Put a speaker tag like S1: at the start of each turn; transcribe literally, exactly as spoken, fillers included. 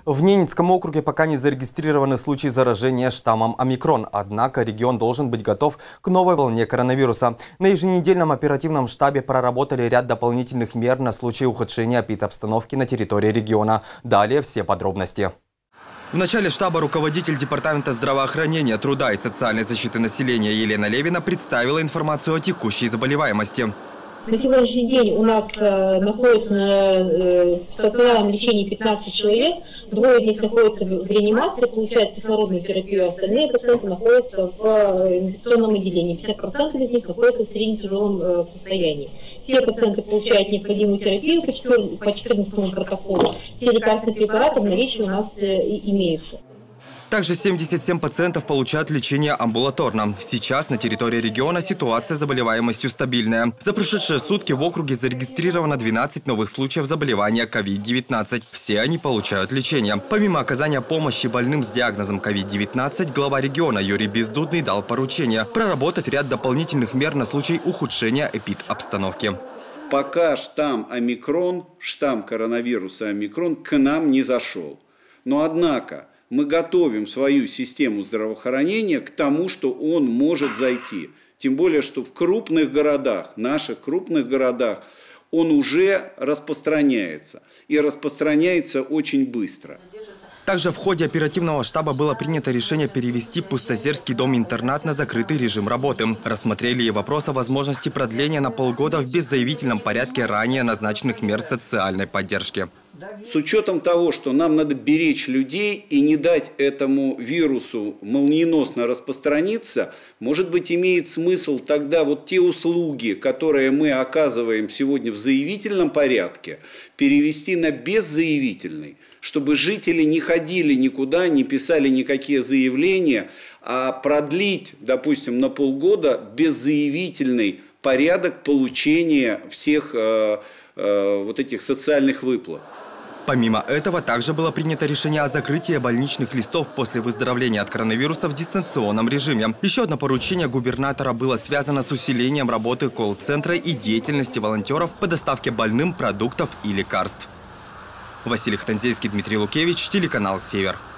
S1: В Ненецком округе пока не зарегистрированы случаи заражения штаммом омикрон, однако регион должен быть готов к новой волне коронавируса. На еженедельном оперативном штабе проработали ряд дополнительных мер на случай ухудшения эпидобстановки на территории региона. Далее все подробности. В начале штаба руководитель Департамента здравоохранения, труда и социальной защиты населения Елена Левина представила информацию о текущей заболеваемости.
S2: На сегодняшний день у нас э, находится на, э, в стационарном лечении пятнадцать человек, двое из них находятся в, в реанимации, получают кислородную терапию, а остальные пациенты находятся в э, инфекционном отделении. пятьдесят процентов из них находятся в средне-тяжелом э, состоянии. Все пациенты получают необходимую терапию по четырнадцатому протоколу. Все лекарственные препараты в наличии у нас э, имеются.
S1: Также семьдесят семь пациентов получают лечение амбулаторно. Сейчас на территории региона ситуация с заболеваемостью стабильная. За прошедшие сутки в округе зарегистрировано двенадцать новых случаев заболевания ковид девятнадцать. Все они получают лечение. Помимо оказания помощи больным с диагнозом ковид девятнадцать, глава региона Юрий Бездудный дал поручение проработать ряд дополнительных мер на случай ухудшения эпидобстановки.
S3: Пока штамм омикрон, штамм коронавируса омикрон к нам не зашел. Но однако мы готовим свою систему здравоохранения к тому, что он может зайти. Тем более, что в крупных городах, наших крупных городах, он уже распространяется. И распространяется очень быстро.
S1: Также в ходе оперативного штаба было принято решение перевести Пустозерский дом-интернат на закрытый режим работы. Рассмотрели и вопрос о возможности продления на полгода в беззаявительном порядке ранее назначенных мер социальной поддержки.
S3: С учетом того, что нам надо беречь людей и не дать этому вирусу молниеносно распространиться, может быть, имеет смысл тогда вот те услуги, которые мы оказываем сегодня в заявительном порядке, перевести на беззаявительный, чтобы жители не ходили никуда, не писали никакие заявления, а продлить, допустим, на полгода беззаявительный порядок получения всех э, э, вот этих социальных выплат.
S1: Помимо этого, также было принято решение о закрытии больничных листов после выздоровления от коронавируса в дистанционном режиме. Еще одно поручение губернатора было связано с усилением работы колл-центра и деятельности волонтеров по доставке больным продуктов и лекарств. Василий Хтанзейский, Дмитрий Лукевич, телеканал «Север».